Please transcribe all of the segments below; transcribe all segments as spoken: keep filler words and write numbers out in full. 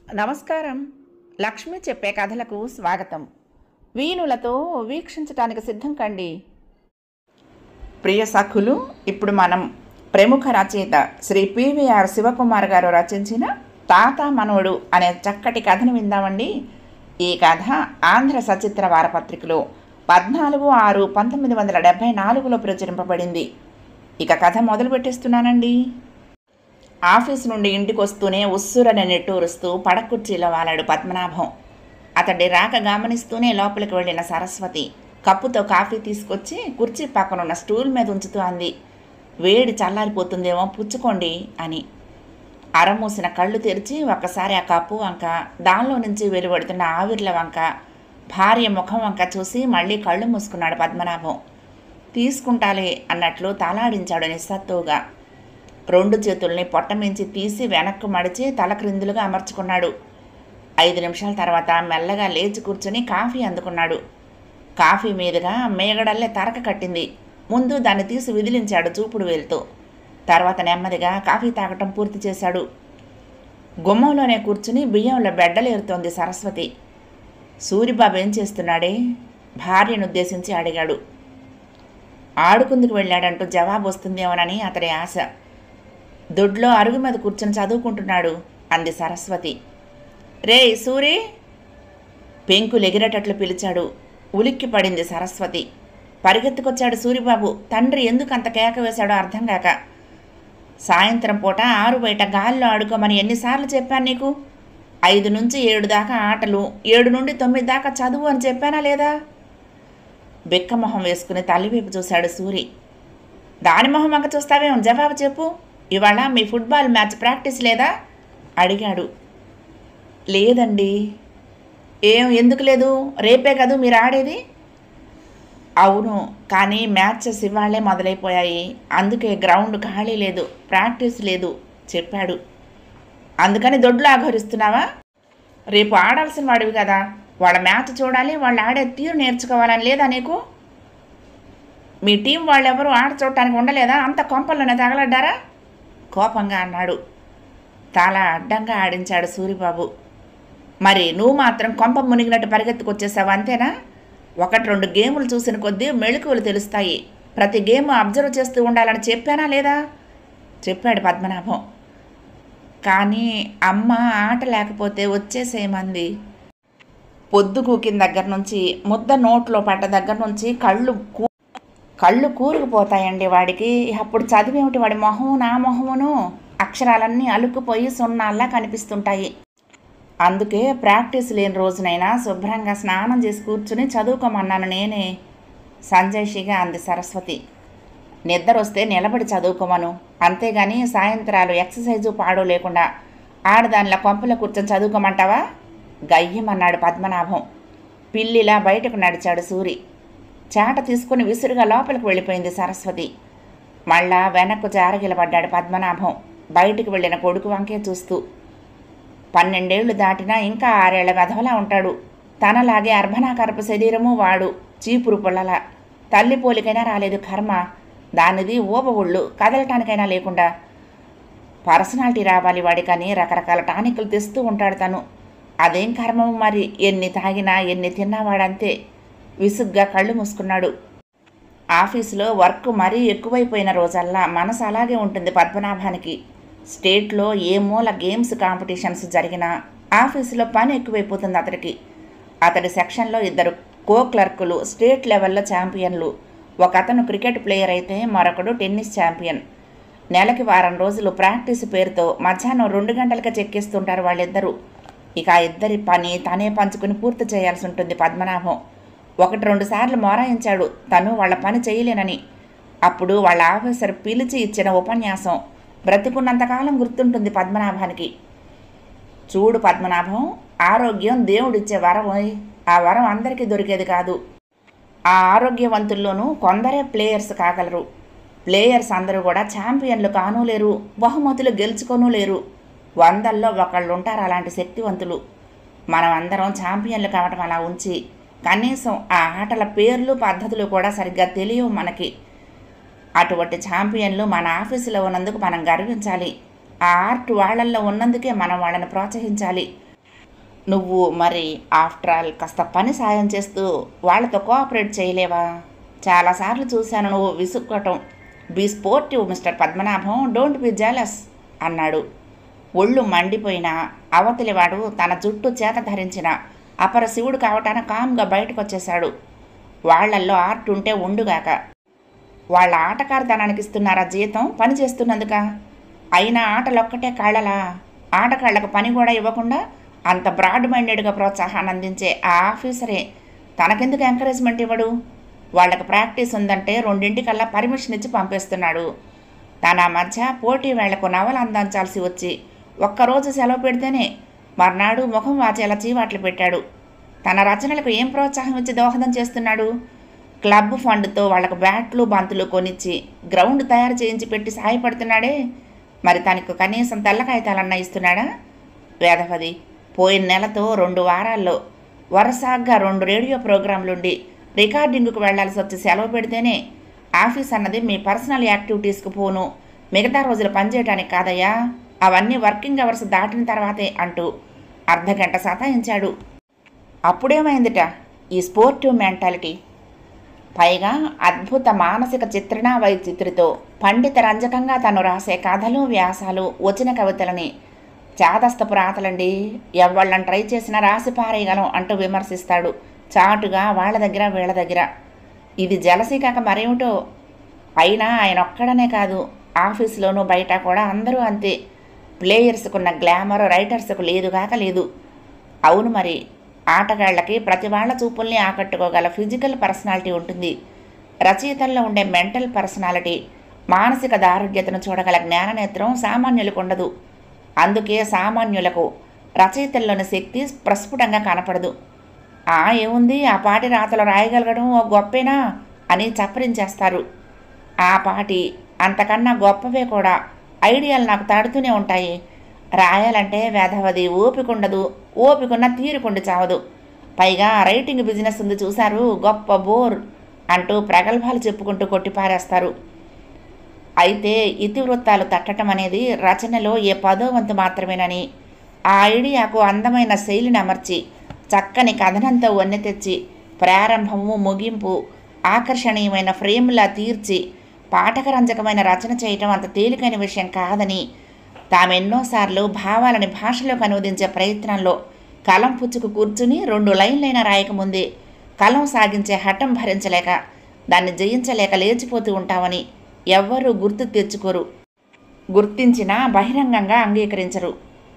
నమస్కారం. లక్ష్మి చెప్పే కథలకు స్వాగతం. వీణులతో వీక్షించటానికి సిద్ధం కండి. ప్రియ సఖులు, ఇప్పుడు మనం ప్రముఖ రచయిత శ్రీ పివిఆర్ శివకుమార్ గారు రచించిన తాత మనవడు అనే చక్కటి కథను విందామండి. ఈ కథ ఆంధ్ర సచిత్ర వారపత్రికలో పద్నాలుగు ఆరు పంతొమ్మిది వందల డెబ్భై నాలుగులో ప్రచురింపబడింది. ఇక కథ మొదలు పెట్టేస్తున్నానండి. ఆఫీస్ నుండి ఇంటికి వస్తూనే ఉస్సురని నెట్టూరుస్తూ పడకుర్చీలో వాలాడు పద్మనాభం. అతడి రాక గమనిస్తూనే లోపలికి వెళ్ళిన సరస్వతి కప్పుతో కాఫీ తీసుకొచ్చి కుర్చీ పక్కనున్న స్టూల్ మీద ఉంచుతూ అంది, వేడి చల్లారిపోతుందేమో పుచ్చుకోండి అని. అరమూసిన కళ్ళు తెరిచి ఒక్కసారి ఆ కప్పు వంక, దానిలో నుంచి వెలువడుతున్న ఆవిర్ల వంక, భార్య ముఖం వంక చూసి మళ్ళీ కళ్ళు మూసుకున్నాడు పద్మనాభం. తీసుకుంటాలే అన్నట్లు తలాడించాడు నిస్సత్తువుగా. రెండు చేతుల్ని పొట్టమించి తీసి వెనక్కు మడిచి తల క్రిందులుగా అమర్చుకున్నాడు. ఐదు నిమిషాల తర్వాత మెల్లగా లేచి కూర్చుని కాఫీ అందుకున్నాడు. కాఫీ మీదుగా మేగడల్లే తరక కట్టింది. ముందు దాన్ని తీసి విదిలించాడు చూపుడు వేలుతో. తర్వాత నెమ్మదిగా కాఫీ తాగటం పూర్తి చేశాడు. గుమ్మంలోనే కూర్చుని బియ్యంలో బెడ్డలేరుతోంది సరస్వతి. సూరిబాబు ఏం చేస్తున్నాడే? భార్యను ఉద్దేశించి అడిగాడు. ఆడుకుందుకు వెళ్ళాడంటూ జవాబు వస్తుందేమోనని అతడి ఆశ. దొడ్లో అరుగు మీద కూర్చొని చదువుకుంటున్నాడు అంది సరస్వతి. రే సూరి! పెంకులు ఎగిరేటట్లు పిలిచాడు. ఉలిక్కి పడింది సరస్వతి. పరిగెత్తుకొచ్చాడు సూరిబాబు. తండ్రి ఎందుకు అంత కేక వేశాడో అర్థం కాక. సాయంత్రం పూట ఆరు బయట గాల్లో ఆడుకోమని ఎన్నిసార్లు చెప్పాను నీకు? ఐదు నుంచి ఏడు దాకా ఆటలు, ఏడు నుండి తొమ్మిది దాకా చదువు అని చెప్పానా లేదా? బిక్కమొహం వేసుకుని తల్లివైపు చూశాడు సూరి. దాని మొహం వంక చూస్తావేమో, జవాబు చెప్పు. ఇవాళ మీ ఫుట్బాల్ మ్యాచ్ ప్రాక్టీస్ లేదా అడిగాడు. లేదండి. ఏం ఎందుకు లేదు? రేపే కదూ మీరు ఆడేది? అవును, కానీ మ్యాచెస్ ఇవాళే మొదలైపోయాయి. అందుకే గ్రౌండ్ ఖాళీ లేదు, ప్రాక్టీస్ లేదు చెప్పాడు. అందుకని దొడ్లు ఆఘోరిస్తున్నావా? రేపు ఆడాల్సిన వాడివి కదా, వాళ్ళ మ్యాచ్ చూడాలి, వాళ్ళు ఆడే తీరు నేర్చుకోవాలని లేదా నీకు? మీ టీం వాళ్ళెవరూ ఆడ చూడటానికి ఉండలేదా? అంత కొంపల్లోనే తగలడ్డారా? కోపంగా అన్నాడు. తల అడ్డంగా ఆడించాడు సూరిబాబు. మరి నువ్వు మాత్రం కొంప మునిగినట్టు పరిగెత్తుకొచ్చేసావు అంతేనా? ఒకటి రెండు గేములు చూసిన కొద్దీ మెళుకువలు తెలుస్తాయి. ప్రతి గేమ్ అబ్జర్వ్ చేస్తూ ఉండాలని చెప్పానా లేదా చెప్పాడు పద్మనాభం. కానీ అమ్మ ఆట లేకపోతే వచ్చేసేమంది. పొద్దు కూకిన దగ్గర నుంచి ముద్ద నోట్లో పడ్డ దగ్గర నుంచి కళ్ళు కళ్ళు కూరుకుపోతాయండి వాడికి. అప్పుడు చదివేమిటి వాడి మొహం నా మొహమును? అక్షరాలన్నీ అలుక్కుపోయి సున్నాల్లా కనిపిస్తుంటాయి. అందుకే ప్రాక్టీస్ లేని రోజునైనా శుభ్రంగా స్నానం చేసి కూర్చుని చదువుకోమన్నాను నేనే సంజయ్షిగా అంది సరస్వతి. నిద్ర వస్తే నిలబడి చదువుకోమను, అంతేగాని సాయంత్రాలు ఎక్సర్సైజు పాడు లేకుండా ఆడదానిలా కొంపలో కూర్చొని చదువుకోమంటావా? గయ్యమన్నాడు పద్మనాభం. పిల్లిలా బయటకు నడిచాడు సూరి. చాట తీసుకుని విసురుగా లోపలికి వెళ్ళిపోయింది సరస్వతి. మళ్ళా వెనక్కు జారగిలబడ్డాడు పద్మనాభం బయటికి వెళ్ళిన కొడుకు వంకే చూస్తూ. పన్నెండేళ్లు దాటినా ఇంకా ఆరేళ్ల గధవలా ఉంటాడు. తనలాగే అర్భనాకరపు శరీరము వాడు, చీపురు పుల్లల. తల్లి పోలికైనా రాలేదు కర్మ. దానిది ఊప ఒళ్ళు, కదలటానికైనా లేకుండా. పర్సనాలిటీ రావాలి వాడికని రకరకాల టానిక్లు తెస్తూ ఉంటాడు తను. అదేం కర్మము మరి. ఎన్ని తాగినా ఎన్ని తిన్నావాడంతే. విసుగ్గా కళ్ళు మూసుకున్నాడు. ఆఫీసులో వర్క్ మరీ ఎక్కువైపోయిన రోజల్లా మనసు అలాగే ఉంటుంది పద్మనాభానికి. స్టేట్లో ఏ మూల గేమ్స్ కాంపిటీషన్స్ జరిగినా ఆఫీసులో పని ఎక్కువైపోతుంది అతడికి. అతడి సెక్షన్లో ఇద్దరు కో క్లర్కులు స్టేట్ లెవెల్లో ఛాంపియన్లు. ఒక అతను క్రికెట్ ప్లేయర్ అయితే మరొకడు టెన్నిస్ ఛాంపియన్. నెలకి వారం రోజులు ప్రాక్టీస్ పేరుతో మధ్యాహ్నం రెండు గంటలకే చెక్కిస్తుంటారు వాళ్ళిద్దరూ. ఇక ఆ ఇద్దరి పని తనే పంచుకుని పూర్తి చేయాల్సి ఉంటుంది పద్మనాభం. ఒకటి రెండు సార్లు మొరాయించాడు తను వాళ్ళ పని చేయలేనని. అప్పుడు వాళ్ళ ఆఫీసర్ పిలిచి ఇచ్చిన ఉపన్యాసం బ్రతికున్నంతకాలం గుర్తుంటుంది పద్మనాభానికి. చూడు పద్మనాభం, ఆరోగ్యం దేవుడిచ్చే వరం. ఆ వరం అందరికీ దొరికేది కాదు. ఆ ఆరోగ్యవంతుల్లోనూ కొందరే ప్లేయర్స్ కాగలరు. ప్లేయర్స్ అందరూ కూడా ఛాంపియన్లు కానూ లేరు, బహుమతులు గెలుచుకోనూ లేరు. వందల్లో ఒకళ్ళు ఉంటారు అలాంటి శక్తివంతులు. మనం అందరం ఛాంపియన్లు కావటం అలా ఉంచి కనీసం ఆ ఆటల పేర్లు పద్ధతులు కూడా సరిగ్గా తెలియవు మనకి. అటువంటి ఛాంపియన్లు మన ఆఫీసులో ఉన్నందుకు మనం గర్వించాలి. ఆ ఆర్ట్ వాళ్ళల్లో ఉన్నందుకే మనం వాళ్ళని ప్రోత్సహించాలి. నువ్వు మరి ఆఫ్టర్ ఆల్ కాస్త పని సాయం చేస్తూ వాళ్ళతో కోఆపరేట్ చేయలేవా? చాలాసార్లు చూశాను నువ్వు విసుక్కోవటం. Be sportive mister Padmanabham, don't be jealous అన్నాడు. ఒళ్ళు మండిపోయిన అవతలివాడు తన జుట్టు చేత ధరించిన అపర శివుడు కావటాన కామ్గా బయటకు వచ్చేశాడు. వాళ్లల్లో ఆర్ట్ ఉంటే ఉండుగాక. వాళ్ళ ఆటకారతనానికి ఇస్తున్నారా జీతం పని చేస్తున్నందుక? అయినా ఆటలొక్కటే కాళ్ళలా? ఆటకాళ్లకు పని కూడా ఇవ్వకుండా అంత బ్రాడ్ మైండెడ్గా ప్రోత్సాహాన్ని అందించే ఆ ఆఫీసరే తనకెందుకు ఎంకరేజ్మెంట్ ఇవ్వడు? వాళ్ళకి ప్రాక్టీస్ ఉందంటే రెండింటికల్లా పర్మిషన్ ఇచ్చి పంపిస్తున్నాడు. తన మధ్య పోటీ వేళ్లకు నవలు అందించాల్సి వచ్చి ఒక్కరోజు సెలవు పెడితేనే మర్నాడు ముఖం వాచేలా చీవాట్లు పెట్టాడు. తన రచనలకు ఏం ప్రోత్సాహం ఇచ్చి దోహదం చేస్తున్నాడు? క్లబ్ ఫండ్తో వాళ్లకు బ్యాట్లు బంతులు కొనిచ్చి గ్రౌండ్ తయారు చేయించి పెట్టి సహాయపడుతున్నాడే, మరి తనకు కనీసం తెల్ల కాగితాలన్నా ఇస్తున్నాడా? వేదవది పోయిన నెలతో రెండు వారాల్లో వరుసగా రెండు రేడియో ప్రోగ్రాంలుండి రికార్డింగ్కు వెళ్లాల్సి వచ్చి సెలవు పెడితేనే ఆఫీస్ అన్నది మీ పర్సనల్ యాక్టివిటీస్కి పోను, మిగతా రోజులు పనిచేయడానికి కాదయ్యా, అవన్నీ వర్కింగ్ అవర్స్ దాటిన తర్వాతే అంటూ అర్ధగంట సతాయించాడు. అప్పుడేమైందిట ఈ స్పోర్టివ్ మెంటాలిటీ? పైగా అద్భుత మానసిక చిత్రణ వైచిత్రితో పండిత రంజకంగా తను రాసే కథలు వ్యాసాలు వచ్చిన కవితలని చాదస్తపు రాతలండి, ఎవళ్ళని ట్రై చేసినా రాసి పారేయగలం అంటూ విమర్శిస్తాడు చాటుగా వాళ్ళ దగ్గర వీళ్ళ దగ్గర. ఇది జలసీ కాక మరేమిటో. అయినా ఆయన ఒక్కడనే కాదు, ఆఫీసులోనూ బయట కూడా అందరూ అంతే. ప్లేయర్స్కున్న గ్లామర్ రైటర్స్కు లేదుగాక లేదు. అవును మరి, ఆటగాళ్లకి ప్రతి వాళ్ళ చూపుల్ని ఆకట్టుకోగల ఫిజికల్ పర్సనాలిటీ ఉంటుంది. రచయితల్లో ఉండే మెంటల్ పర్సనాలిటీ, మానసిక దారుఢ్యతను చూడగల జ్ఞాననేత్రం సామాన్యులకు ఉండదు. అందుకే సామాన్యులకు రచయితల్లోని శక్తి ప్రస్ఫుటంగా కనపడదు. ఆ ఏముంది, ఆ పాటి రాతలు రాయగలగడం ఓ గొప్పేనా అని చప్పరించేస్తారు. ఆ పాటి అంతకన్నా గొప్పవే కూడా ఐడియాలు నాకు తాడుతూనే ఉంటాయి. రాయాలంటే వేధవది ఓపికండదు, ఓపికన్న తీరుకుండి చావదు. పైగా రైటింగ్ బిజినెస్ ఉంది చూశారు, గొప్ప బోర్ అంటూ ప్రగల్భాలు చెప్పుకుంటూ కొట్టిపారేస్తారు. అయితే ఇతివృత్తాలు తట్టడం అనేది రచనలో ఏ పదో వంతు మాత్రమేనని, ఆ ఐడియాకు అందమైన శైలిని అమర్చి చక్కని కథనంతో వన్నె తెచ్చి ప్రారంభము ముగింపు ఆకర్షణీయమైన ఫ్రేమ్లా తీర్చి పాఠకరంజకమైన రచన చేయటం అంత తేలికైన విషయం కాదని తామెన్నోసార్లు భావాలని భాషలోకి అనువదించే ప్రయత్నంలో కలం పుచ్చుకు కూర్చుని రెండు లైన్లైనా రాయకముందే కలం సాగించే హఠం భరించలేక దాన్ని జయించలేక లేచిపోతూ ఉంటామని ఎవ్వరూ గుర్తు తెచ్చుకోరు. గుర్తించినా బహిరంగంగా అంగీకరించరు.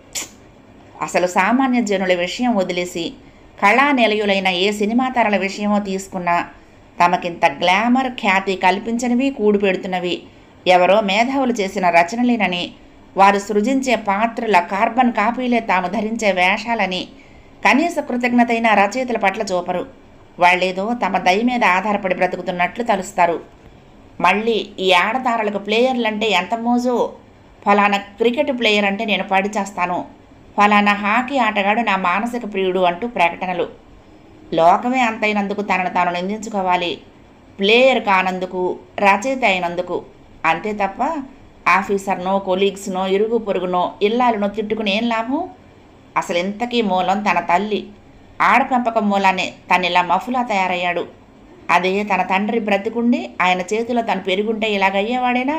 అసలు సామాన్య జనుల విషయం వదిలేసి కళా నిలయులైన ఏ సినిమా తారల విషయమో తీసుకున్నా తమకింత గ్లామర్ ఖ్యాతి కల్పించనివి కూడు పెడుతున్నవి ఎవరో మేధావులు చేసిన రచనలేనని, వారు సృజించే పాత్రల కార్బన్ కాపీలే తాము ధరించే వేషాలని కనీస కృతజ్ఞతైన రచయితల పట్ల చూపరు. వాళ్ళేదో తమ దయ మీద ఆధారపడి బ్రతుకుతున్నట్లు తలుస్తారు. మళ్ళీ ఈ ఆడతారలకు ప్లేయర్లంటే ఎంత మోజో, ఫలానా క్రికెట్ ప్లేయర్ అంటే నేను పడి చేస్తాను, ఫలానా హాకీ ఆటగాడు నా మానసిక ప్రియుడు అంటూ ప్రకటనలు. లోకమే అంతైనందుకు తనను తాను నిందించుకోవాలి, ప్లేయర్ కానందుకు, రచయిత అయినందుకు. అంతే తప్ప ఆఫీసర్నో కొలీగ్స్నో ఇరుగు పొరుగునో ఇల్లాలనో తిట్టుకుని ఏం లాభం? అసలు ఇంతకీ మూలం తన తల్లి. ఆడపెంపకం మూలానే తను ఇలా మఫులా తయారయ్యాడు. అదే తన తండ్రి బ్రతికుండి ఆయన చేతిలో తను పెరుగుంటే ఇలాగయ్యేవాడేనా?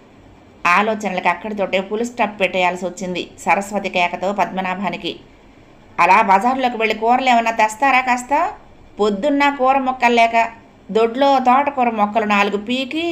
ఆలోచనలకు అక్కడితోటే ఫుల్ స్టాప్ పెట్టేయాల్సి వచ్చింది సరస్వతి కేకతో పద్మనాభానికి. అలా బజార్లోకి వెళ్ళి కూరలు ఏమన్నా తెస్తారా కాస్త? పొద్దున్న కూర మొక్కలు లేక దొడ్లో తోటకూర మొక్కలు నాలుగు పీకి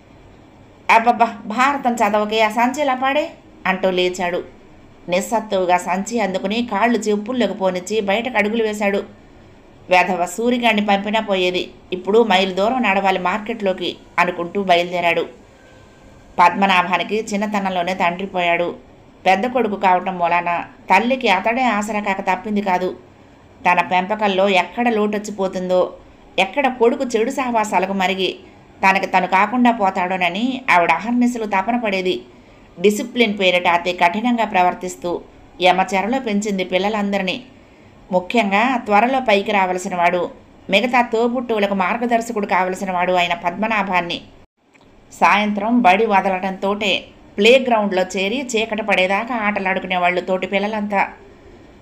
అబ్బబ్బా భారతం చదవకే ఆ సంచిలా పాడే అంటూ లేచాడు. నిస్సత్తువుగా సంచి అందుకుని కాళ్ళు చెప్పుల్లోకి పోనిచ్చి బయటకు అడుగులు వేశాడు. వేధవ సూరిగాడిని పంపినా పోయేది, ఇప్పుడు మైలు దూరం నడవాలి మార్కెట్లోకి అనుకుంటూ బయలుదేరాడు. పద్మనాభానికి చిన్నతనంలోనే తండ్రి పోయాడు. పెద్ద కొడుకు కావటం మూలాన తల్లికి అతడే ఆసరా కాక తప్పింది కాదు. తన పెంపకంలో ఎక్కడ లోటొచ్చిపోతుందో, ఎక్కడ కొడుకు చెడు సహవాసాలకు మరిగి తనకి తను కాకుండా పోతాడోనని ఆవిడ అహర్నిశలు తపన పడేది. డిసిప్లిన్ పేరిట అతి కఠినంగా ప్రవర్తిస్తూ యమచెరలో పెంచింది పిల్లలందరినీ. ముఖ్యంగా త్వరలో పైకి రావలసిన వాడు, మిగతా తోబుట్టువులకు మార్గదర్శకుడు కావలసిన వాడు అయిన పద్మనాభాన్ని సాయంత్రం బడి వదలడంతోటే ప్లే గ్రౌండ్లో చేరి చీకటి పడేదాకా ఆటలాడుకునేవాళ్ళు తోటి పిల్లలంతా.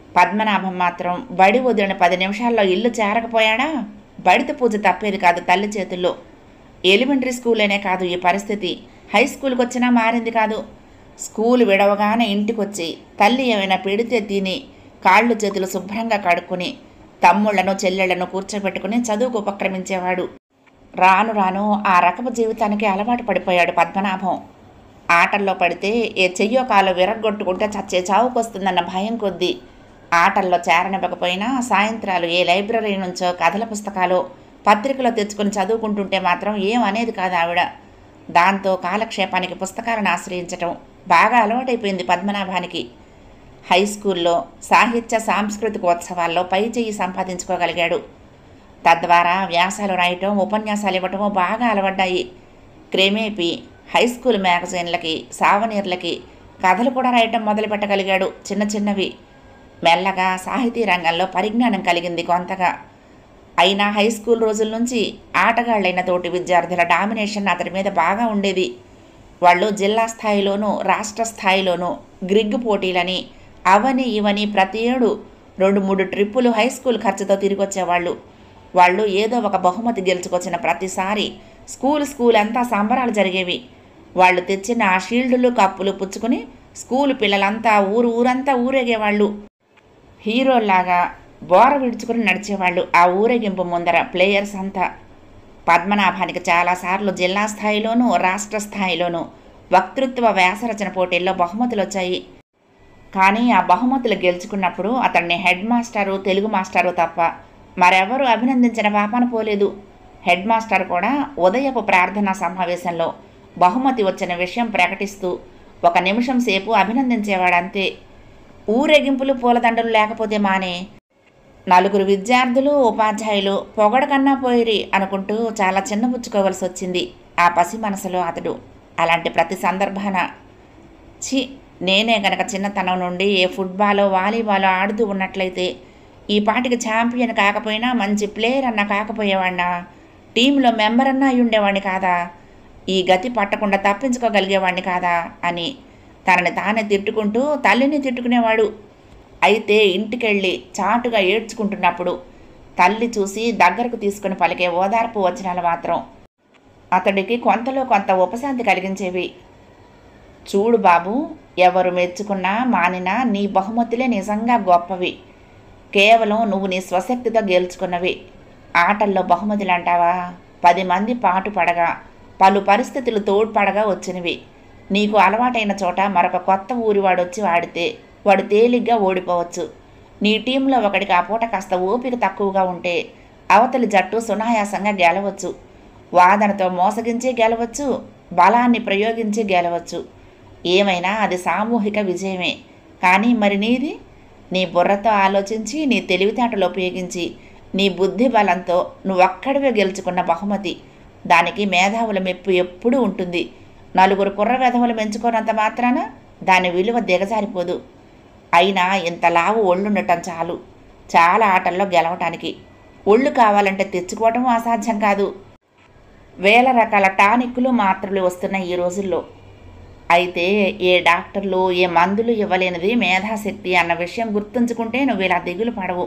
పద్మనాభం మాత్రం బడి వదిలిన పది నిమిషాల్లో ఇల్లు చేరకపోయాడా బడిత పూజ తప్పేది కాదు తల్లి చేతుల్లో. ఎలిమెంటరీ స్కూలేనే కాదు ఈ పరిస్థితి, హై స్కూల్కి వచ్చినా మారింది కాదు. స్కూల్ విడవగానే ఇంటికొచ్చి తల్లి ఏమైనా పెడితే తిని కాళ్ళు చేతులు శుభ్రంగా కడుక్కుని తమ్ముళ్లను చెల్లెళ్లను కూర్చోబెట్టుకుని చదువుకు ఉపక్రమించేవాడు. రాను రాను ఆ రకపు జీవితానికి అలవాటు పడిపోయాడు పద్మనాభం. ఆటల్లో పడితే ఏ చెయ్యో కాలు విరగ్గొట్టుకుంటే చచ్చే చావుకొస్తుందన్న భయం కొద్దీ ఆటల్లో చేరనివ్వకపోయినా సాయంత్రాలు ఏ లైబ్రరీ నుంచో కథల పుస్తకాలు పత్రికలో తెచ్చుకుని చదువుకుంటుంటే మాత్రం ఏం అనేది కాదు ఆవిడ. దాంతో కాలక్షేపానికి పుస్తకాలను ఆశ్రయించటం బాగా అలవాటైపోయింది పద్మనాభానికి. హై స్కూల్లో సాహిత్య సాంస్కృతికోత్సవాల్లో పై చెయ్యి సంపాదించుకోగలిగాడు. తద్వారా వ్యాసాలు రాయటం ఉపన్యాసాలు ఇవ్వటమో బాగా అలవడ్డాయి. క్రమేపీ హై స్కూల్ మ్యాగజైన్లకి సావనీర్లకి కథలు కూడా రాయటం మొదలుపెట్టగలిగాడు చిన్న చిన్నవి. మెల్లగా సాహితీ రంగంలో పరిజ్ఞానం కలిగింది కొంతగా. అయినా హై స్కూల్ రోజుల నుంచి ఆటగాళ్లైన తోటి విద్యార్థుల డామినేషన్ అతడి మీద బాగా ఉండేది. వాళ్ళు జిల్లా స్థాయిలోనూ రాష్ట్ర స్థాయిలోనూ గ్రిగ్ పోటీలని అవని ఇవని ప్రతి ఏడు రెండు మూడు ట్రిప్పులు హై స్కూల్ ఖర్చుతో తిరిగొచ్చేవాళ్ళు. వాళ్ళు ఏదో ఒక బహుమతి గెలుచుకొచ్చిన ప్రతిసారి స్కూల్ స్కూల్ అంతా సంబరాలు జరిగేవి. వాళ్ళు తెచ్చిన ఆ షీల్డులు కప్పులు పుచ్చుకుని స్కూలు పిల్లలంతా ఊరు ఊరంతా ఊరేగేవాళ్ళు. హీరోల్లాగా బోర విడుచుకుని నడిచేవాళ్ళు ఆ ఊరేగింపు ముందర ప్లేయర్స్ అంతా. పద్మనాభానికి చాలాసార్లు జిల్లా స్థాయిలోనూ రాష్ట్ర స్థాయిలోనూ వక్తృత్వ వ్యాసరచన పోటీల్లో బహుమతులు వచ్చాయి. కానీ ఆ బహుమతులు గెలుచుకున్నప్పుడు అతన్ని హెడ్ మాస్టరు తెలుగు మాస్టరు తప్ప మరెవరూ అభినందించిన పాపాన పోలేదు. హెడ్ మాస్టర్ కూడా ఉదయపు ప్రార్థనా సమావేశంలో బహుమతి వచ్చిన విషయం ప్రకటిస్తూ ఒక నిమిషం సేపు అభినందించేవాడంతే. ఊరేగింపులు పూలదండలు లేకపోతే మానే నలుగురు విద్యార్థులు ఉపాధ్యాయులు పొగడకన్నా పోయిరి అనుకుంటూ చాలా చిన్నపుచ్చుకోవలసి వచ్చింది ఆ పసి మనసులో అతడు. అలాంటి ప్రతి సందర్భాన ఛీ, నేనే గనక చిన్నతనం నుండి ఏ ఫుట్బాలో వాలీబాలో ఆడుతూ ఉన్నట్లయితే ఈ పాటికి ఛాంపియన్ కాకపోయినా మంచి ప్లేయర్ అన్నా కాకపోయేవాడినా, టీంలో మెంబర్ అన్నా అయి ఉండేవాడిని కాదా, ఈ గతి పట్టకుండా తప్పించుకోగలిగేవాడిని కాదా అని తనని తానే తిట్టుకుంటూ తల్లిని తిట్టుకునేవాడు. అయితే ఇంటికెళ్ళి చాటుగా ఏడ్చుకుంటున్నప్పుడు తల్లి చూసి దగ్గరకు తీసుకుని పలికే ఓదార్పు వచనాలు మాత్రం అతడికి కొంతలో కొంత ఉపశాంతి కలిగించేవి. చూడు బాబు, ఎవరు మెచ్చుకున్నా మానినా నీ బహుమతులే నిజంగా గొప్పవి. కేవలం నువ్వు నీ స్వశక్తితో గెలుచుకున్నవి. ఆటల్లో బహుమతులు అంటావా, పది మంది పాటు పడగా పలు పరిస్థితులు తోడ్పడగా వచ్చినవి. నీకు అలవాటైన చోట మరొక కొత్త ఊరివాడొచ్చి ఆడితే వాడు తేలిగ్గా ఓడిపోవచ్చు. నీ టీంలో ఒకడికి ఆ పూట కాస్త ఓపిక తక్కువగా ఉంటే అవతలి జట్టు సునాయాసంగా గెలవచ్చు. వాదనతో మోసగించి గెలవచ్చు, బలాన్ని ప్రయోగించి గెలవచ్చు. ఏమైనా అది సామూహిక విజయమే. కానీ మరి నీది? నీ బుర్రతో ఆలోచించి నీ తెలివితేటలు ఉపయోగించి నీ బుద్ధి బలంతో నువ్వొక్కడివే గెలుచుకున్న బహుమతి. దానికి మేధావుల మెప్పు ఎప్పుడూ ఉంటుంది. నలుగురు కుర్ర వెధవులు మెంచుకోనంత మాత్రాన దాని విలువ దిగజారిపోదు. అయినా ఇంత లావు ఒళ్ళుండటం చాలు చాలా ఆటల్లో గెలవటానికి. ఒళ్ళు కావాలంటే తెచ్చుకోవటం అసాధ్యం కాదు. వేల రకాల టానిక్లు మాత్రలు వస్తున్న ఈ రోజుల్లో. అయితే ఏ డాక్టర్లు ఏ మందులు ఇవ్వలేనిది మేధాశక్తి అన్న విషయం గుర్తుంచుకుంటే నువ్వు ఇలా దిగులు పడవు.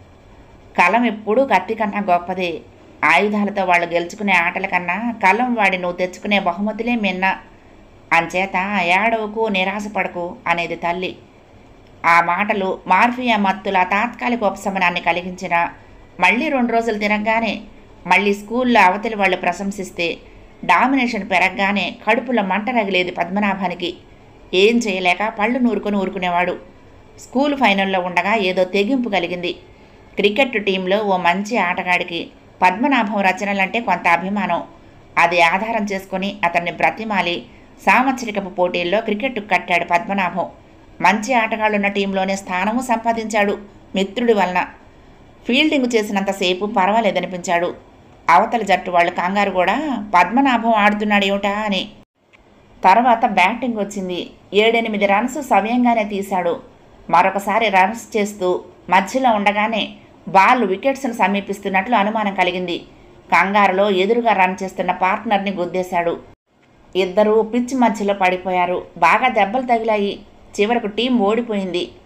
కలం ఎప్పుడూ కత్తి కన్నా గొప్పదే. ఆయుధాలతో వాళ్ళు గెలుచుకునే ఆటల కన్నా కలం వాడి నువ్వు తెచ్చుకునే బహుమతులే మిన్న. అంచేత ఏడవకు, నిరాశపడకు అనేది తల్లి. ఆ మాటలు మార్ఫియా మత్తుల తాత్కాలిక ఉపశమనాన్ని కలిగించిన మళ్ళీ రెండు రోజులు తిరగగానే మళ్ళీ స్కూల్లో అవతలి వాళ్ళు ప్రశంసిస్తే డామినేషన్ పెరగగానే కడుపులో మంట రగిలేది పద్మనాభానికి. ఏం చేయలేక పళ్ళు నూరుకొని ఊరుకునేవాడు. స్కూల్ ఫైనల్లో ఉండగా ఏదో తెగింపు కలిగింది. క్రికెట్ టీంలో ఓ మంచి ఆటగాడికి పద్మనాభం రచనలంటే కొంత అభిమానం. అది ఆధారం చేసుకుని అతన్ని బ్రతిమాలి సాంవత్సరికపు పోటీల్లో క్రికెట్కు కట్టాడు పద్మనాభం. మంచి ఆటగాళ్ళున్న టీంలోనే స్థానము సంపాదించాడు మిత్రుడి వలన. ఫీల్డింగ్ చేసినంతసేపు పర్వాలేదనిపించాడు. అవతల జట్టు వాళ్ళు కంగారు కూడా పద్మనాభం ఆడుతున్నాడు ఏమిటా అని. తర్వాత బ్యాటింగ్ వచ్చింది. ఏడెనిమిది రన్స్ సవ్యంగానే తీశాడు. మరొకసారి రన్స్ చేస్తూ మధ్యలో ఉండగానే బాల్ వికెట్స్ను సమీపిస్తున్నట్లు అనుమానం కలిగింది. కంగారులో ఎదురుగా రన్ చేస్తున్న పార్ట్నర్ని గుద్దేశాడు. ఇద్దరూ పిచ్ మధ్యలో పడిపోయారు. బాగా దెబ్బలు తగిలాయి. చివరకు టీం ఓడిపోయింది.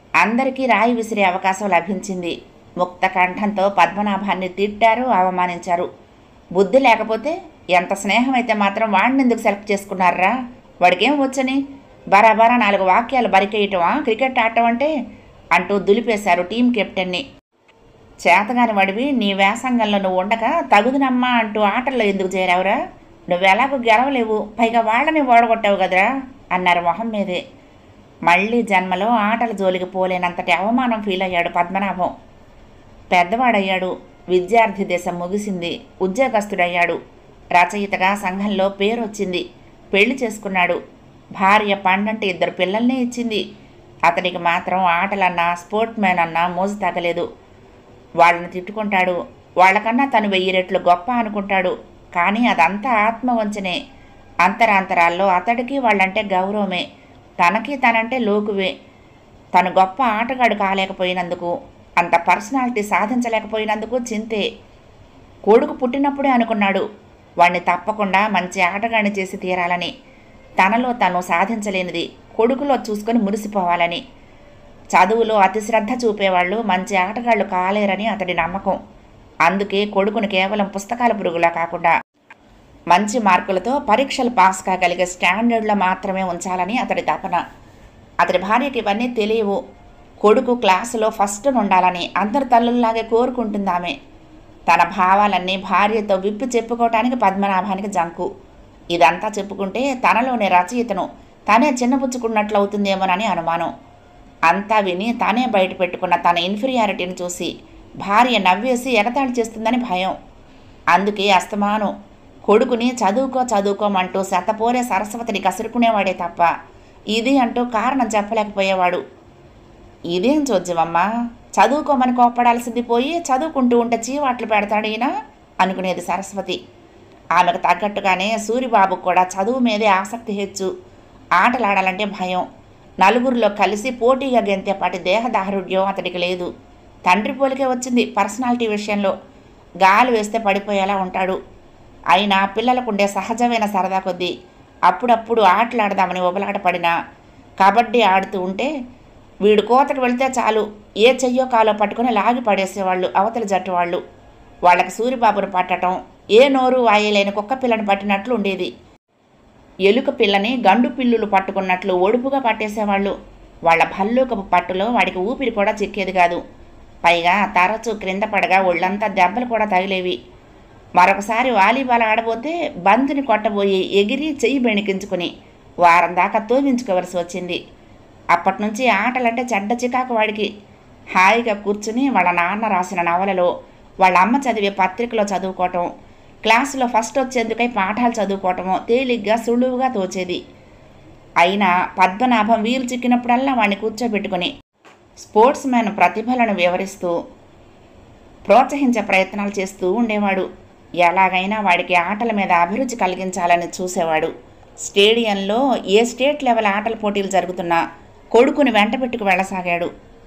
అందరికీ రాయి విసిరే అవకాశం లభించింది. ముక్త కంఠంతో పద్మనాభాన్ని తిట్టారు, అవమానించారు. బుద్ధి లేకపోతే ఎంత స్నేహమైతే మాత్రం వాడిని ఎందుకు సెలెక్ట్ చేసుకున్నారా? వాడికేం వచ్చని బరాబరా నాలుగు వాక్యాలు బరికేయటమా క్రికెట్ ఆడటం అంటే అంటూ దులిపేశారు టీం కెప్టెన్ని. చేతగాని వాడివి నీ వ్యాసంగంలో నువ్వు ఉండగా తగుదునమ్మా అంటూ ఆటల్లో ఎందుకు చేరావురా? నువ్వెలాగూ గెలవలేవు, పైగా వాళ్ళని ఓడగొట్టావు కదరా అన్నారు మొహం మీదే. మళ్ళీ జన్మలో ఆటల జోలికి పోలేనంతటి అవమానం ఫీల్ అయ్యాడు పద్మనాభం. పెద్దవాడయ్యాడు, విద్యార్థి దశ ముగిసింది, ఉద్యోగస్తుడయ్యాడు, రచయితగా సంఘంలో పేరు వచ్చింది, పెళ్లి చేసుకున్నాడు, భార్య పండంటే ఇద్దరు పిల్లల్నే ఇచ్చింది. అతనికి మాత్రం ఆటలన్నా స్పోర్ట్ మ్యాన్ అన్నా మోజు తగలేదు. వాళ్ళని తిట్టుకుంటాడు, వాళ్ళకన్నా తను వెయ్యి రెట్లు గొప్ప అనుకుంటాడు. కానీ అదంతా ఆత్మవంచనే. అంతరాంతరాల్లో అతడికి వాళ్ళంటే గౌరవమే, తనకి తనంటే లోకువే. తను గొప్ప ఆటగాడు కాలేకపోయినందుకు, అంత పర్సనాలిటీ సాధించలేకపోయినందుకు చింతే. కొడుకు పుట్టినప్పుడే అనుకున్నాడు వాణ్ణి తప్పకుండా మంచి ఆటగాడిని చేసి తీరాలని. తనలో తను సాధించలేనిది కొడుకులో చూసుకొని మురిసిపోవాలని. చదువులో అతిశ్రద్ధ చూపేవాళ్ళు మంచి ఆటగాళ్లు కాలేరని అతడి నమ్మకం. అందుకే కొడుకును కేవలం పుస్తకాల పురుగులా కాకుండా మంచి మార్కులతో పరీక్షలు పాస్ కాగలిగే స్టాండర్డ్లో మాత్రమే ఉంచాలని అతడి తపన. అతడి భార్యకి ఇవన్నీ తెలియవు. కొడుకు క్లాసులో ఫస్ట్ ఉండాలని అందరి తల్లుల్లాగే కోరుకుంటుందామె. తన భావాలన్నీ భార్యతో విప్పి చెప్పుకోవటానికి పద్మనాభానికి జంకు. ఇదంతా చెప్పుకుంటే తనలోని రచయితను తనే చిన్నపుచ్చుకున్నట్లు అవుతుందేమోనని అనుమానం. అంతా విని తానే బయట పెట్టుకున్న తన ఇన్ఫీరియారిటీని చూసి భార్య నవ్వేసి ఎగతాళి చేస్తుందని భయం. అందుకే అస్తమానం కొడుకుని చదువుకో చదువుకోమంటూ శతపోరే సరస్వతిని కసురుకునేవాడే తప్ప ఇది అంటూ కారణం చెప్పలేకపోయేవాడు. ఇదేం చూద్దామమ్మా, చదువుకోమని కోప్పడాల్సింది పోయి చదువుకుంటూ ఉంటే చీవాట్లు పెడతాడైనా అనుకునేది సరస్వతి. ఆమెకు తగ్గట్టుగానే సూరిబాబు కూడా చదువు మీదే ఆసక్తి హెచ్చు. ఆటలాడాలంటే భయం. నలుగురిలో కలిసి పోటీగా గెంతేపాటి దేహదారుఢ్యం అతడికి లేదు. తండ్రి పోలికే వచ్చింది పర్సనాలిటీ విషయంలో. గాలి వేస్తే పడిపోయేలా ఉంటాడు. అయినా పిల్లలకుండే సహజమైన సరదా కొద్దీ అప్పుడప్పుడు ఆటలాడదామని ఉబలాట పడినా కబడ్డీ ఆడుతూ ఉంటే వీడు కోతకు వెళితే చాలు ఏ చెయ్యో కాలో పట్టుకుని లాగి పడేసేవాళ్ళు అవతలి జట్టు వాళ్ళు. వాళ్ళకి సూరిబాబును పట్టడం ఏ నోరు వాయలేని కుక్క పిల్లని పట్టినట్లు ఉండేది. ఎలుక పిల్లని గండు పిల్లులు పట్టుకున్నట్లు ఒడుపుగా పట్టేసేవాళ్ళు. వాళ్ళ భల్లూకపు పట్టులో వాడికి ఊపిరి కూడా చిక్కేది కాదు. పైగా తరచూ క్రింద పడగా ఒళ్ళంతా దెబ్బలు కూడా తగిలేవి. మరొకసారి వాలీబాల్ ఆడబోతే బంతిని కొట్టబోయి ఎగిరి చెయ్యి బెణికించుకుని వారం దాకా తోమించుకోవలసి వచ్చింది. అప్పటి నుంచి ఆటలంటే చెడ్డ చికాకు వాడికి. హాయిగా కూర్చుని వాళ్ళ నాన్న రాసిన నవలలో, వాళ్ళ అమ్మ చదివే పత్రికలో చదువుకోవటం, క్లాసులో ఫస్ట్ వచ్చేందుకై పాఠాలు చదువుకోవటమో తేలిగ్గా సులువుగా తోచేది. అయినా పద్మనాభం వీలు చిక్కినప్పుడల్లా వాడిని కూర్చోబెట్టుకుని స్పోర్ట్స్ మ్యాన్ ప్రతిభలను వివరిస్తూ ప్రోత్సహించే ప్రయత్నాలు చేస్తూ ఉండేవాడు. ఎలాగైనా వాడికి ఆటల మీద అభిరుచి కలిగించాలని చూసేవాడు. స్టేడియంలో ఏ స్టేట్ లెవెల్ ఆటల పోటీలు జరుగుతున్నా కొడుకుని వెంట పెట్టుకు వెళ్ళసాగాడు.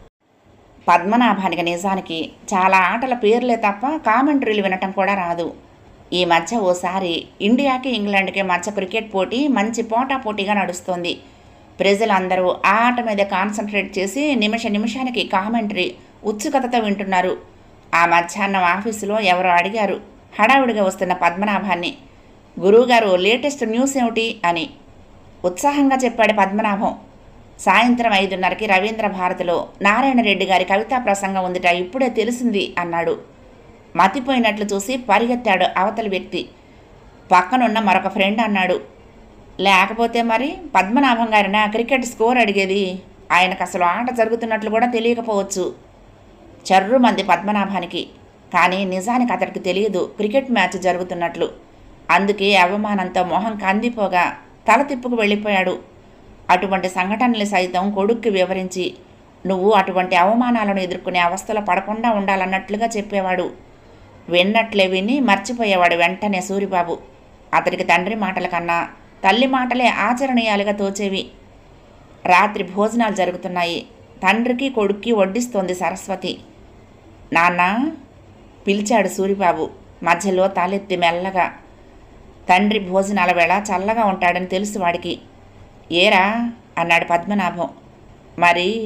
పద్మనాభానికి నిజానికి చాలా ఆటల పేర్లే తప్ప కామెంటరీలు వినటం కూడా రాదు. ఈ మధ్య ఓసారి ఇండియాకి ఇంగ్లాండ్కి మధ్య క్రికెట్ పోటీ మంచి పోటా పోటీగా నడుస్తోంది. ప్రజలందరూ ఆ ఆట మీద కాన్సన్ట్రేట్ చేసి నిమిష నిమిషానికి కామెంటరీ ఉత్సుకతతో వింటున్నారు. ఆ మధ్యాహ్నం ఆఫీసులో ఎవరో అడిగారు హడావుడిగా వస్తున్న పద్మనాభాన్ని, గురువుగారు లేటెస్ట్ న్యూస్ ఏమిటి అని. ఉత్సాహంగా చెప్పాడు పద్మనాభం. సాయంత్రం ఐదున్నరకి రవీంద్ర భారతిలో నారాయణ రెడ్డి గారి కవితా ప్రసంగం ఉందిట, ఇప్పుడే తెలిసింది అన్నాడు. మతిపోయినట్లు చూసి పరిగెత్తాడు అవతలి వ్యక్తి. పక్కనున్న మరొక ఫ్రెండ్ అన్నాడు, లేకపోతే మరి పద్మనాభం గారిన క్రికెట్ స్కోర్ అడిగేది, ఆయనకు అసలు ఆట జరుగుతున్నట్లు కూడా తెలియకపోవచ్చు. చర్రు మంది పద్మనాభానికి. కానీ నిజానికి అతడికి తెలియదు క్రికెట్ మ్యాచ్ జరుగుతున్నట్లు. అందుకే అవమానంతో మొహం కందిపోగా తల తిప్పుకు వెళ్ళిపోయాడు. అటువంటి సంఘటనలు సైతం కొడుక్కి వివరించి నువ్వు అటువంటి అవమానాలను ఎదుర్కొనే అవస్థలో పడకుండా ఉండాలన్నట్లుగా చెప్పేవాడు. విన్నట్లే విని మర్చిపోయేవాడు వెంటనే సూరిబాబు. అతడికి తండ్రి మాటల కన్నా తల్లి మాటలే ఆచరణీయాలుగా తోచేవి. రాత్రి భోజనాలు జరుగుతున్నాయి. తండ్రికి కొడుక్కి వడ్డిస్తోంది సరస్వతి. నాన్న పిలిచాడు సూరిబాబు మధ్యలో తలెత్తి మెల్లగా. తండ్రి భోజనాల వేళ చల్లగా ఉంటాడని తెలుసు వాడికి. ఏరా అన్నాడు పద్మనాభం. మరి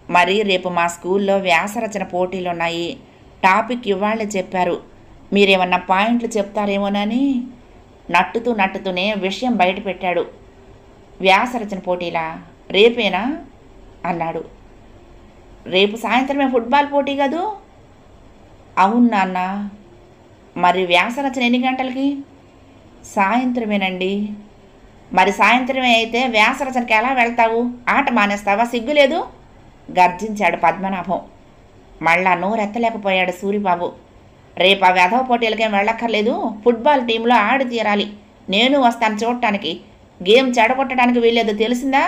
మరి రేపు మా స్కూల్లో వ్యాసరచన పోటీలు ఉన్నాయి. టాపిక్ ఇవ్వాళ్ళే చెప్పారు. మీరేమన్నా పాయింట్లు చెప్తారేమోనని నట్టుతూ నట్టుతూనే విషయం బయట పెట్టాడు. వ్యాసరచన పోటీలా? రేపేనా అన్నాడు. రేపు సాయంత్రమే ఫుట్బాల్ పోటీ కదూ? అవును నాన్న. మరి వ్యాసరచన ఎన్ని గంటలకి? సాయంత్రమేనండి. మరి సాయంత్రమే అయితే వ్యాసరచనకి ఎలా వెళ్తావు? ఆట మానేస్తావా? సిగ్గులేదు గర్జించాడు పద్మనాభం. మళ్ళా నోరెత్తలేకపోయాడు సూరిబాబు. రేపు ఆ వెధవ పోటీలకేం వెళ్ళక్కర్లేదు. ఫుట్బాల్ టీంలో ఆడి తీరాలి. నేను వస్తాను చూడటానికి. గేమ్ చెడగొట్టడానికి వీల్లేదు, తెలిసిందా?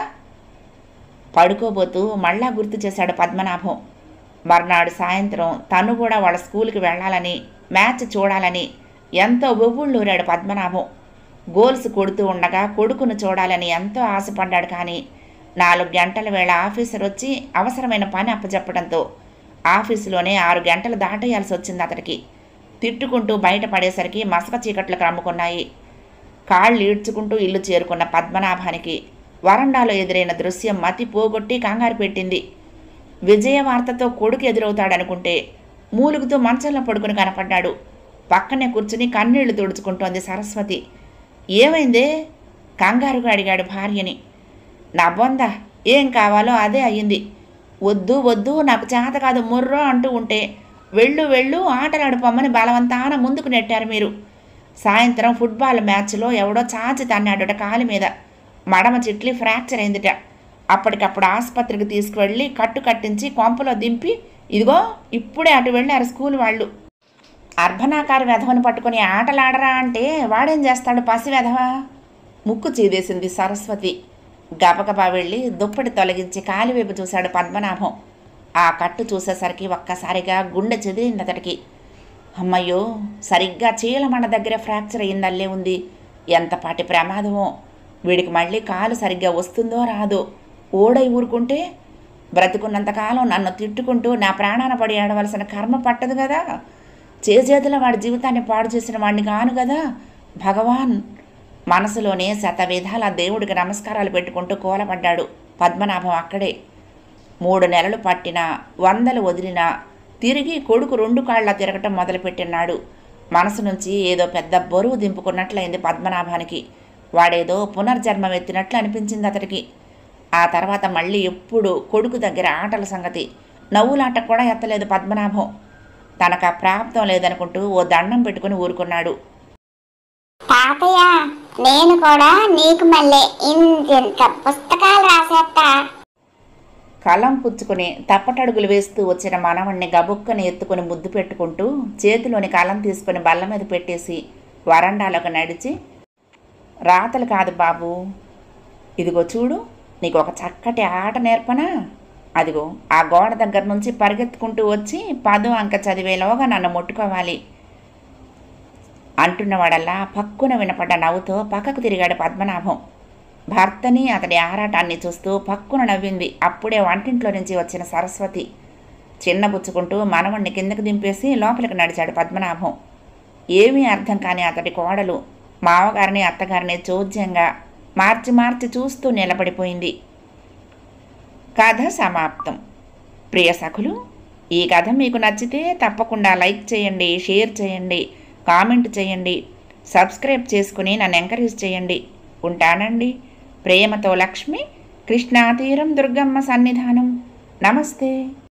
పడుకోబోతూ మళ్ళా గుర్తు చేశాడు పద్మనాభం. మర్నాడు సాయంత్రం తను కూడా వాళ్ళ స్కూల్కి వెళ్ళాలని, మ్యాచ్ చూడాలని ఎంతో ఉవ్వుళ్ళూరాడు పద్మనాభం. గోల్స్ కొడుతూ ఉండగా కొడుకును చూడాలని ఎంతో ఆశపడ్డాడు. కానీ నాలుగు గంటల వేళ ఆఫీసర్ వచ్చి అవసరమైన పని అప్పచెప్పడంతో ఆఫీసులోనే ఆరు గంటలు దాటేయాల్సి వచ్చింది అతడికి. తిట్టుకుంటూ బయటపడేసరికి మసక చీకట్లకు రమ్ముకున్నాయి. కాళ్ళు ఈడ్చుకుంటూ ఇల్లు చేరుకున్న పద్మనాభానికి వరండాలో ఎదురైన దృశ్యం మతి పోగొట్టి కంగారు పెట్టింది. విజయ వార్తతో కొడుకు ఎదురవుతాడనుకుంటే మూలుగుతూ మంచంలో పడుకుని కనపడ్డాడు. పక్కనే కూర్చుని కన్నీళ్లు తుడుచుకుంటోంది సరస్వతి. ఏమైందే? కంగారుగా అడిగాడు భార్యని. నా బొంద, ఏం కావాలో అదే అయ్యింది. వద్దు వద్దు, నాకు చేత కాదు మొర్రో అంటూ ఉంటే వెళ్ళు వెళ్ళు ఆటలాడిపోమ్మని బలవంతాన ముందుకు నెట్టారు మీరు. సాయంత్రం ఫుట్బాల్ మ్యాచ్లో ఎవడో చాచి తన్నాడట కాలి మీద. మడమ చిట్లి ఫ్రాక్చర్ అయిందిట. అప్పటికప్పుడు ఆసుపత్రికి తీసుకువెళ్ళి కట్టు కట్టించి కొంపలో దింపి ఇదిగో ఇప్పుడే అటు వెళ్ళారు స్కూల్ వాళ్ళు. అర్భనాకారి వెధవని పట్టుకుని ఆటలాడరా అంటే వాడేం చేస్తాడు పసి వెధవ? ముక్కు చీదేసింది సరస్వతి. గబగబా వెళ్ళి దుప్పటి తొలగించి కాలివైపు చూశాడు పద్మనాభం. ఆ కట్టు చూసేసరికి ఒక్కసారిగా గుండె చెదిరింది అతడికి. అమ్మయ్యో, సరిగ్గా చీలమండ దగ్గర ఫ్రాక్చర్ అయ్యిందల్లే ఉంది. ఎంతపాటి ప్రమాదమో! వీడికి మళ్ళీ కాలు సరిగ్గా వస్తుందో రాదో. ఓడై ఊరుకుంటే బ్రతుకున్నంతకాలం నన్ను తిట్టుకుంటూ నా ప్రాణాన పడి ఆడవలసిన కర్మ పట్టదు కదా. చేజేతుల వాడి జీవితాన్ని పాడు చేసిన వాడిని కాను కదా భగవాన్. మనసులోనే శత విధాల దేవుడికి నమస్కారాలు పెట్టుకుంటూ కూలపడ్డాడు పద్మనాభం. అక్కడే మూడు నెలలు పట్టినా వందలు వదిలినా తిరిగి కొడుకు రెండు కాళ్ళ తిరగటం మొదలుపెట్టినాడు. మనసు నుంచి ఏదో పెద్ద బరువు దింపుకున్నట్లయింది పద్మనాభానికి. వాడేదో పునర్జన్మం ఎత్తినట్లు అనిపించింది అతడికి. ఆ తర్వాత మళ్ళీ ఎప్పుడు కొడుకు దగ్గర ఆటల సంగతి, నవ్వులాట కూడా ఎత్తలేదు పద్మనాభం. తనకు ఆ ప్రాప్తం లేదనుకుంటూ ఓ దండం పెట్టుకుని ఊరుకున్నాడు. తాతయ్య, నేను కూడా నీకు మళ్ళీ ఇంత పుస్తకాలు రాసేస్తా. కలం పుచ్చుకుని తప్పటడుగులు వేస్తూ వచ్చిన మనవణ్ణి గబుక్కని ఎత్తుకుని ముద్దు పెట్టుకుంటూ చేతిలోని కలం తీసుకుని బల్ల మీద పెట్టేసి వరండాలోకి నడిచి, రాతలు కాదు బాబు, ఇదిగో చూడు, నీకు ఒక చక్కటి ఆట నేర్పనా? అదిగో ఆ గోడ దగ్గర నుంచి పరిగెత్తుకుంటూ వచ్చి పదో అంక చదివేలోగా నన్ను ముట్టుకోవాలి అంటున్నవాడల్లా పక్కున వినపడ్డ నవ్వుతో పక్కకు తిరిగాడు పద్మనాభం. భర్తని అతడి ఆరాటాన్ని చూస్తూ పక్కున నవ్వింది అప్పుడే వంటింట్లో నుంచి వచ్చిన సరస్వతి. చిన్నబుచ్చుకుంటూ మనవణ్ణి కిందకు దింపేసి లోపలికి నడిచాడు పద్మనాభం. ఏమీ అర్థం కాని అతడి కోడలు మావగారిని అత్తగారిని చోద్యంగా మార్చి మార్చి చూస్తూ నిలబడిపోయింది. కథ సమాప్తం. ప్రియ సఖులు, ఈ కథ మీకు నచ్చితే తప్పకుండా లైక్ చేయండి, షేర్ చేయండి, కామెంట్ చేయండి, సబ్స్క్రైబ్ చేసుకుని నన్ను ఎంకరేజ్ చేయండి. ఉంటానండి. ప్రేమతో లక్ష్మి, కృష్ణాతీరం దుర్గమ్మ సన్నిధానం. నమస్తే.